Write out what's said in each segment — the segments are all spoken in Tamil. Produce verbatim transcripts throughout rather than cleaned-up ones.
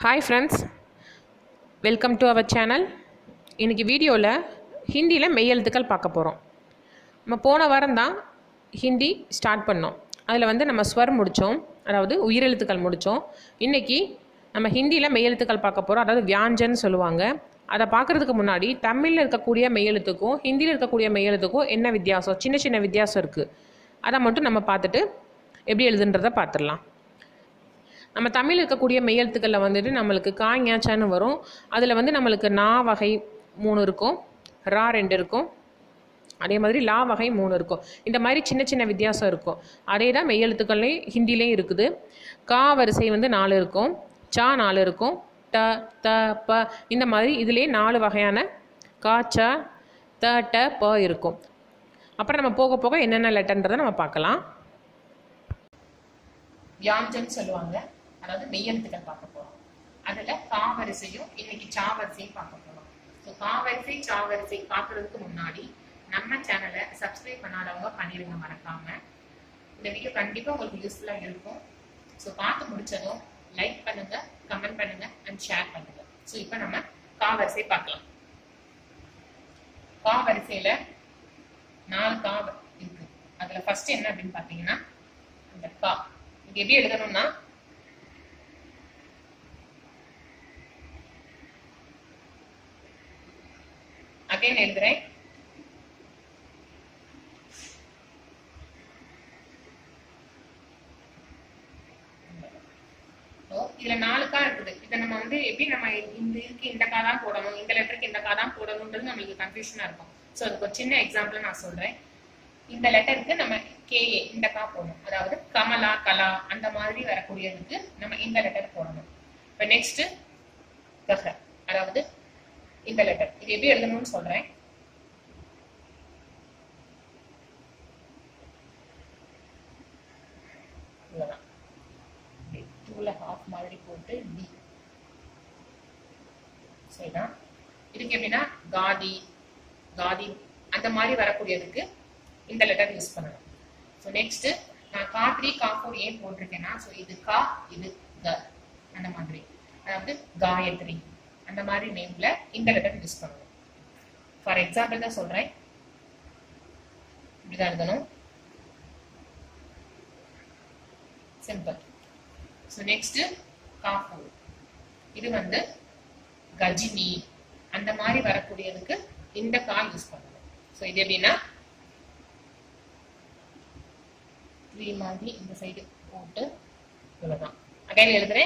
Hi friends, welcome to our channel. இன்னைக்கு வீடியோவில் ஹிந்தியில் மெய்யெழுத்துக்கள் பார்க்க போகிறோம். நம்ம போன வாரம் தான் ஹிந்தி ஸ்டார்ட் பண்ணோம். அதில் வந்து நம்ம ஸ்வர் முடித்தோம், அதாவது உயிரெழுத்துக்கள் முடித்தோம். இன்றைக்கி நம்ம ஹிந்தியில் மெய்யெழுத்துக்கள் பார்க்க போகிறோம், அதாவது வியாஞ்சன் சொல்லுவாங்க. அதை பார்க்குறதுக்கு முன்னாடி தமிழில் இருக்கக்கூடிய மெய்யெழுத்துக்கும் ஹிந்தியில் இருக்கக்கூடிய மெய்யெழுத்துக்கும் என்ன வித்தியாசம், சின்ன சின்ன வித்தியாசம் இருக்குது. அதை மட்டும் நம்ம பார்த்துட்டு எப்படி எழுதுன்றதை பார்த்துடலாம். நம்ம தமிழ் இருக்கக்கூடிய மெய்யெழுத்துக்களில் வந்துட்டு நம்மளுக்கு கா ஞாச்சான்னு வரும். அதில் வந்து நம்மளுக்கு நா வகை மூணு இருக்கும், ரா ரெண்டு இருக்கும், அதே மாதிரி லா வகை மூணு இருக்கும். இந்த மாதிரி சின்ன சின்ன வித்தியாசம் இருக்கும். அதே தான் மெய்யெழுத்துக்கள்லேயும் ஹிந்திலேயும் இருக்குது. கா வரிசை வந்து நாலு இருக்கும், சா நாலு இருக்கும், ட த ப இந்த மாதிரி இதிலே நாலு வகையான கா ச த ட ப இருக்கும். அப்புறம் நம்ம போக போக என்னென்ன லெட்டர்ன்றதை நம்ம பார்க்கலாம். வியாஞ்சன் சொல்லுவாங்க, அதாவது மெய்யெழுத்துக்கள் பார்க்க போறோம். அதுல கா வரிசையும் இன்னைக்கு சா வரிசையும் பார்க்க போறோம். ஸோ கா வரிசை சா வரிசை பார்க்கறதுக்கு முன்னாடி நம்ம சேனலை சப்ஸ்கிரைப் பண்ணாதவங்க பண்ணிடுங்க மறக்காம. இந்த வீடியோ கண்டிப்பா உங்களுக்கு யூஸ்ஃபுல்லா இருக்கும். ஸோ பார்த்து முடிச்சதும் லைக் பண்ணுங்க, கமெண்ட் பண்ணுங்க அண்ட் ஷேர் பண்ணுங்க. ஸோ இப்போ நம்ம கா வரிசை பார்க்கலாம். கா வரிசையில நாலு கா இருக்கு. அதுல ஃபர்ஸ்ட் என்ன அப்படின்னு பாத்தீங்கன்னா இந்த கா. இது எப்படி எழுதணும்னா அகைன் எழுதுறேன். இதுல நாலு கா இருக்குது. இதை நம்ம வந்து எப்படி நம்ம இந்த இதுக்கு இந்த கா தான் போடணும், இந்த லெட்டருக்கு இந்த கா தான் போடணும்ன்றது நம்மளுக்கு கன்ஃபியூஷனா இருக்கும். ஸோ அதுக்கு ஒரு சின்ன எக்ஸாம்பிள் நான் சொல்றேன். இந்த லெட்டருக்கு நம்ம கேஏ இந்த கா போடணும், அதாவது கமலா கலா அந்த மாதிரி வரக்கூடியதுக்கு நம்ம இந்த லெட்டர் போடணும். இப்போ நெக்ஸ்ட் கஹ, அதாவது இந்த லெட்டர். இது எப்படி எழுதணும்னு சொல்றேன். இவ்வளவுதான். டூல ஹாஃப் மாதிரி போட்டு டி. சரிதான். இதுக்கு எப்படின்னா காதி காதி அந்த மாதிரி வரக்கூடியதுக்கு இந்த லெட்டர் யூஸ் பண்ணணும். ஸோ நெக்ஸ்ட் நான் கா த்ரீ கா ஃபோர் ஏன் போட்டிருக்கேன்னா, ஸோ இது கா இது க அந்த மாதிரி, அதாவது காயத்ரி அந்த மாதிரி நேம்ல இந்த லெட்டர் யூஸ் பண்ணணும். ஃபார் எக்ஸாம்பிள் தான் சொல்றேன். இப்படிதான் எழுதணும், சிம்பிள். ஸோ நெக்ஸ்ட் கா ஃபோர், இது வந்து கஜினி அந்த மாதிரி வரக்கூடியதுக்கு இந்த கா யூஸ் பண்ணணும். ஸோ இது எப்படின்னா த்ரீ மாதிரி இந்த சைடு போட்டு இவ்வளவுதான். அகைன் எழுதுறேன்.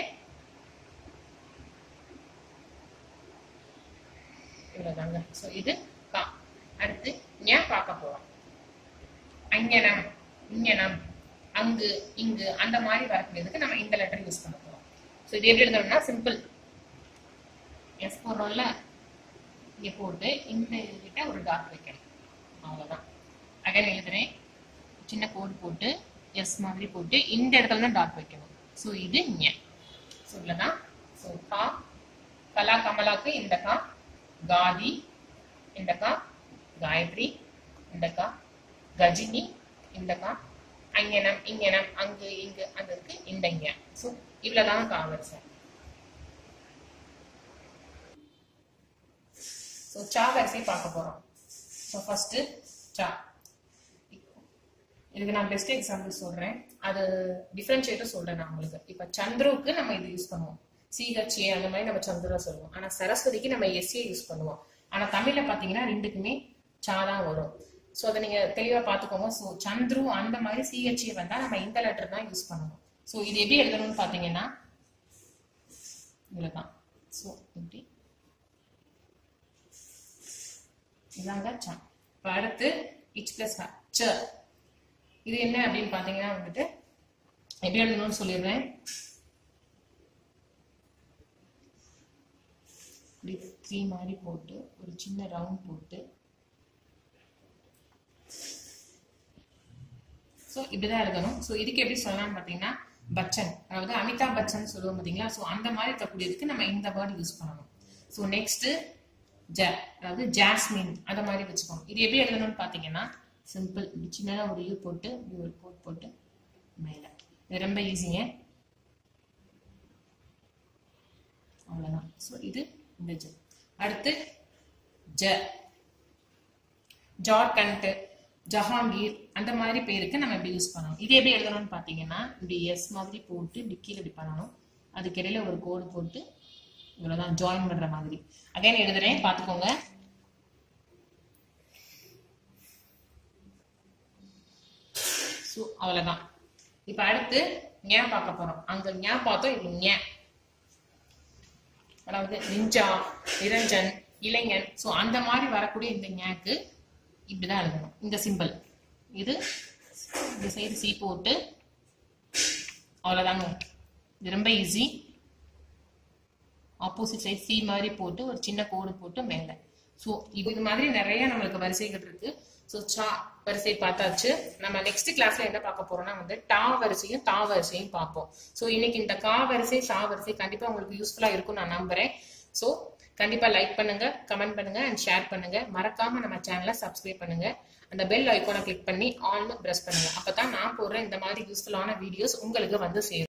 இவ்வளவுதாங்க. ஸோ இது கா. அடுத்து ஞ பார்க்க போறோம். அஞ்ஞனம் இஞ்ஞனம் அங்கு இங்கு அந்த மாதிரி வரக்கூடியதுக்கு நம்ம இந்த லெட்டர் யூஸ் பண்ண போறோம். ஸோ இது எப்படி எழுதணும்னா சிம்பிள். எஸ் போடுறோம்ல, இங்க போட்டு இந்த கிட்ட ஒரு டாட் வைக்கணும், அவ்வளவுதான். அகைன் எழுதுறேன். சின்ன கோடு போட்டு எஸ் மாதிரி போட்டு இந்த இடத்துல தான் டாட் வைக்கணும். ஸோ இது ஞ. ஸோ இவ்வளவுதான். ஸோ கா கலா கமலாக்கு இந்த கா, காதி இந்த கா, காயத்ரி இந்த கா, கஜினி இந்த கா, அஞ்ஞனம் இஞ்ஞனம் அங்கு இங்கு அங்கக்கு இந்த ஞ. ஸோ இவ்வளவுதான் கா வரிசை. ஸோ சா வரிசை பார்க்க போறோம். ஸோ ஃபர்ஸ்ட் சா. இதுக்கு நான் பெஸ்ட் எக்ஸாம்பிள் சொல்றேன், அது டிஃபரன்ஷியேட்டும் சொல்றேன் நான் உங்களுக்கு. இப்ப சந்துருக்கு நம்ம இது யூஸ் பண்ணுவோம், சிஹெச்ஏ அந்த மாதிரி நம்ம சந்துரா சொல்லுவோம். ஆனா சரஸ்வதிக்கு நம்ம எஸ்ஏ யூஸ் பண்ணுவோம். ஆனா தமிழ்ல பாத்தீங்கன்னா ரெண்டுக்குமே சா தான் வரும். ஸோ அதை நீங்க தெளிவா பாத்துக்கோங்க. ஸோ சந்துரு அந்த மாதிரி சிஹெச்ஏ வந்தா நம்ம இந்த லெட்டர் தான் யூஸ் பண்ணுவோம். ஸோ இது எப்படி எழுதணும்னு பாத்தீங்கன்னா இவ்வளவுதான். ஸோ இப்படி இதாங்க சா. இப்ப அடுத்து இச் பிளஸ் ச. இது என்ன அப்படின்னு பாத்தீங்கன்னா வந்துட்டு எப்படி எழுதணும்னு சொல்லிடுறேன். த்ரீ மாதிரி போட்டு ஒரு சின்ன ரவுண்ட் போட்டு, ஸோ இப்படிதான் எழுதணும். ஸோ இதுக்கு எப்படி சொல்லலாம்னு பாத்தீங்கன்னா பச்சன், அதாவது அமிதாப் பச்சன் சொல்லுவோம் பாத்தீங்களா. ஸோ அந்த மாதிரி இருக்கக்கூடியதுக்கு நம்ம இந்த வேர்டு யூஸ் பண்ணணும். ஸோ நெக்ஸ்ட் ஜ, அதாவது ஜாஸ்மின் அந்த மாதிரி வச்சுக்கோங்க. இது எப்படி எழுதணும்னு பாத்தீங்கன்னா சிம்பிள். இப்படி சின்னதாக ஒரு யூ போட்டு இப்படி ஒரு கோட் போட்டு மேலே. இது ரொம்ப ஈஸிங்க. அவ்வளோதான். ஸோ இது இந்த ஜ. அடுத்து ஜ, ஜார்க்கண்ட், ஜஹாங்கீர் அந்த மாதிரி பேருக்கு நம்ம எப்படி யூஸ் பண்ணணும். இது எப்படி எழுதணும்னு பார்த்தீங்கன்னா இப்படி எஸ் மாதிரி போட்டு இப்படி கீழே இப்படி பண்ணணும். அதுக்கு இடையில ஒரு கோடு போட்டு இவ்வளோதான் ஜாயின் பண்ற மாதிரி. அகைன் எழுதுறேன், பார்த்துக்கோங்க. ஸோ அவ்வளோதான். இப்போ அடுத்து ஞா பார்க்க போறோம். அங்க ஞா பார்த்தோம், இது ஞா. அதாவது நிஞ்சா, நிரஞ்சன், இளைஞன். ஸோ அந்த மாதிரி வரக்கூடிய இந்த ஞாக்கு இப்படிதான் எழுதணும். இந்த சிம்பிள் இது இந்த சைடு சி போட்டு அவ்வளோதாங்க. இது ரொம்ப ஈஸி. ஆப்போசிட் சைட் சி மாதிரி போட்டு ஒரு சின்ன கோடு போட்டு மேலே. ஸோ இது மாதிரி நிறைய நம்மளுக்கு வரிசைகள் இருக்கு. ஸோ சா வரிசை பார்த்தாச்சு. நம்ம நெக்ஸ்ட் கிளாஸ்ல என்ன பார்க்க போறோம்னா வந்து டா வரிசையும் தா வரிசையும் பார்ப்போம். ஸோ இன்னைக்கு இந்த கா வரிசை சா வரிசை கண்டிப்பா உங்களுக்கு யூஸ்ஃபுல்லா இருக்கும் நான் நம்புறேன். ஸோ கண்டிப்பா லைக் பண்ணுங்க, கமெண்ட் பண்ணுங்க அண்ட் ஷேர் பண்ணுங்க. மறக்காம நம்ம சேனலை சப்ஸ்கிரைப் பண்ணுங்க. அந்த பெல் ஐக்கானை கிளிக் பண்ணி ஆல்னு பிரஸ் பண்ணுங்க. அப்பதான் நான் போடுற இந்த மாதிரி யூஸ்ஃபுல்லான வீடியோஸ் உங்களுக்கு வந்து சேரும்.